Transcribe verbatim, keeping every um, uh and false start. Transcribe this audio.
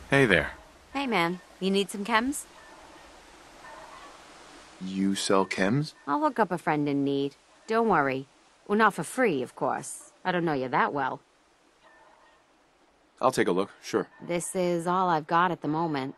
Hey there. Hey man, you need some chems? You sell chems? I'll hook up a friend in need. Don't worry. Well, not for free, of course. I don't know you that well. I'll take a look, sure. This is all I've got at the moment.